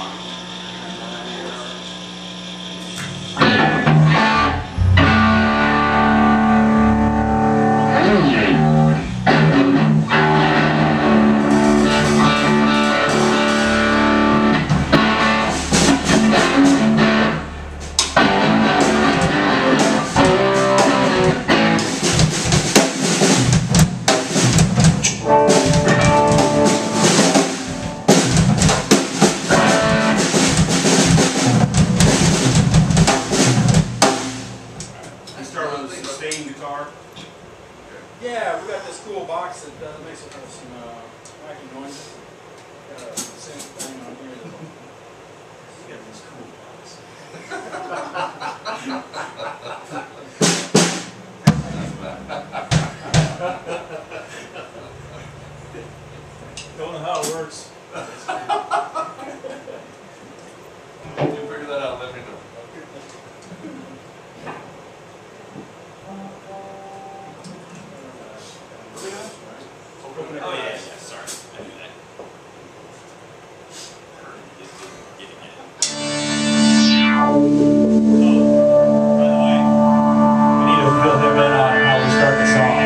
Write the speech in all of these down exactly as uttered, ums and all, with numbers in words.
Yeah, we got this cool box that uh, makes it have some uh, wacky noises. Got a synth thing on here. We got this cool box. Don't know how it works. When you figure that out, let me know. Oh yeah, yeah, sorry, I knew that. Getting it. Oh, by the way, we need to fill him in on how we start the song.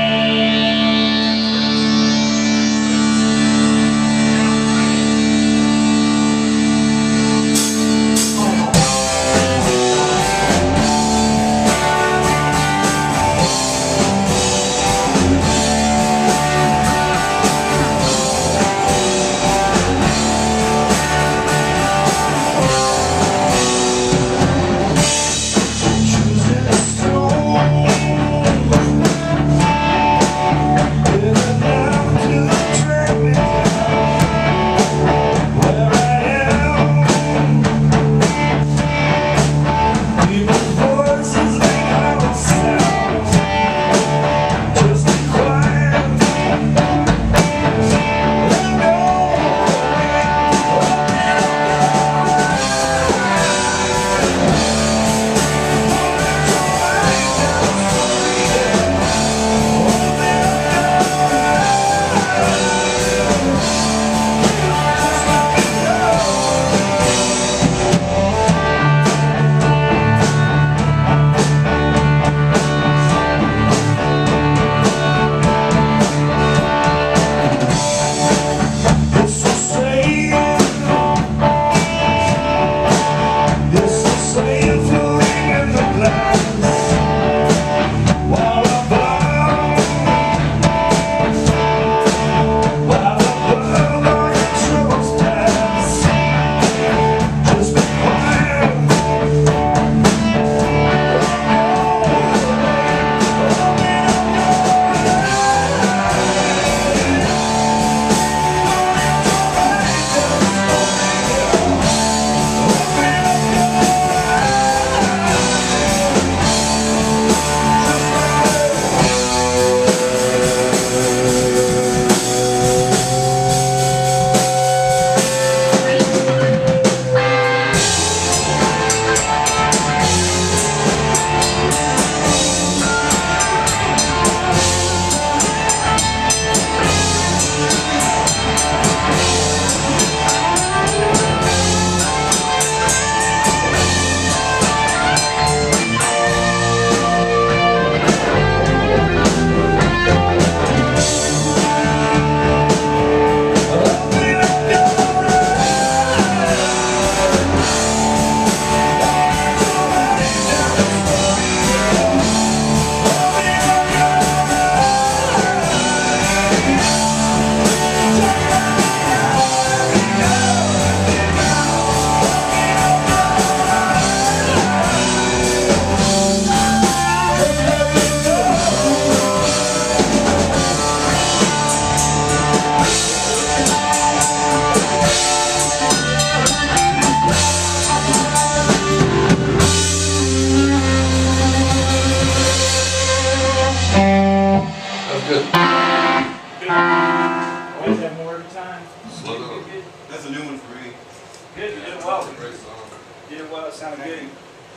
That's a new one for me. Good, you did it well. Great song. You did it well, it sounded good.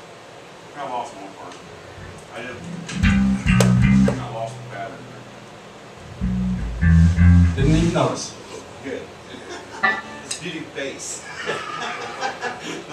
I lost one part. I did. I lost the pattern. Didn't even notice. Good. You do bass.